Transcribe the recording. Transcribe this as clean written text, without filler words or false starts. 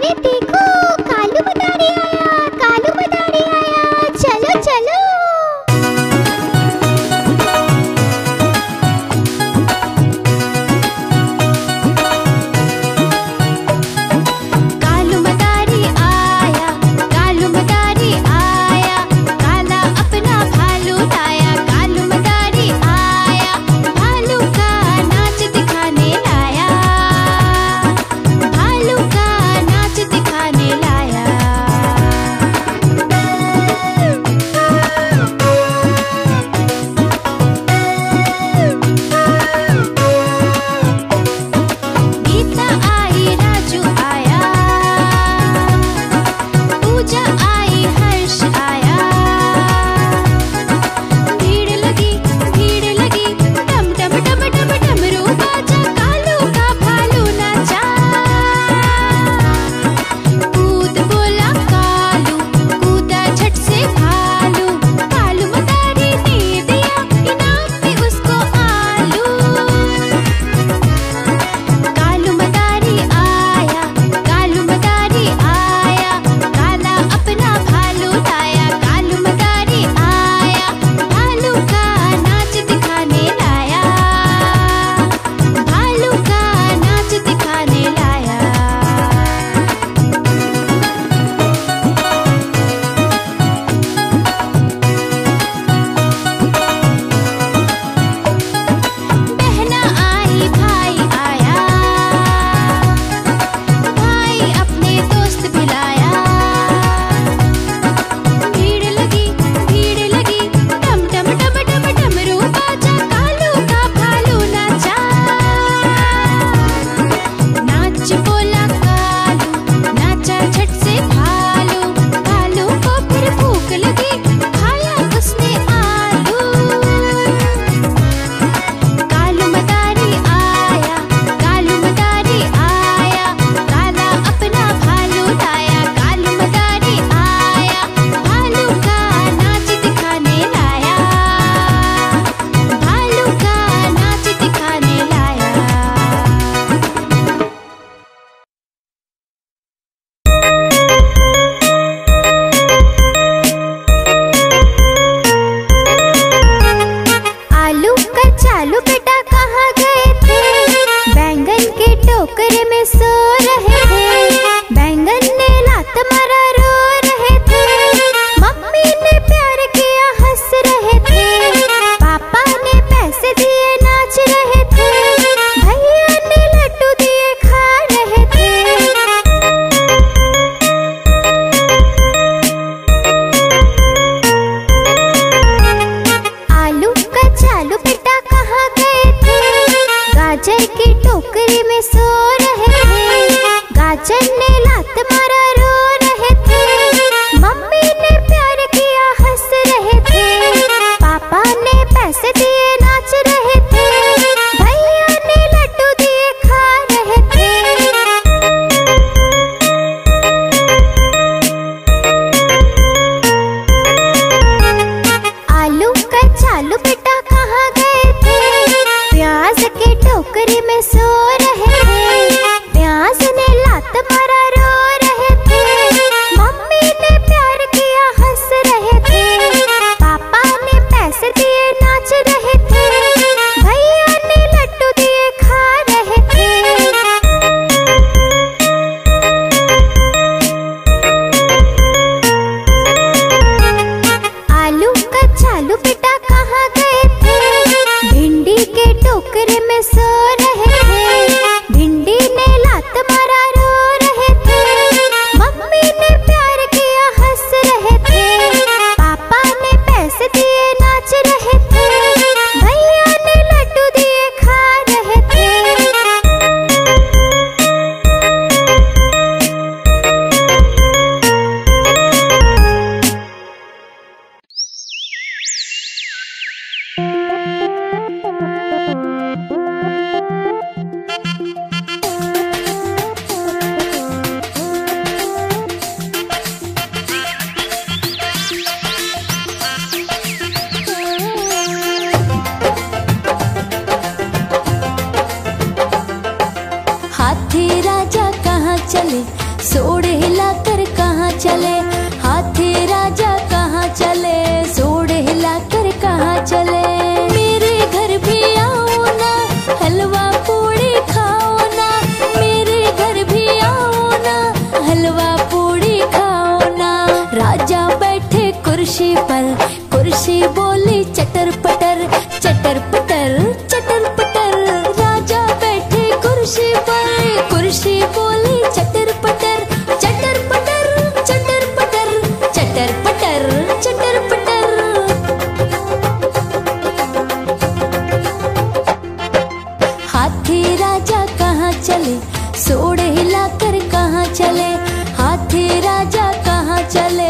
चले सोड़ हिलाकर कहाँ चले, हाथी राजा कहाँ चले, सोड़ हिलाकर कहाँ चले। मेरे घर भी आओ ना, हलवा पूड़ी खाओ ना, मेरे घर भी आओ ना, हलवा पूड़ी खाओ ना। राजा बैठे कुर्सी पर, कुर्सी बोली चटर पटर, चटर पटर चटर पटर। राजा बैठे कुर्सी पर, कुर्सी बोली चटर पटर, चटर पटर चटर पटर, चटर पटर चटर पटर। हाथी राजा कहाँ चले, सोड़ हिलाकर कहाँ चले, हाथी राजा कहाँ चले,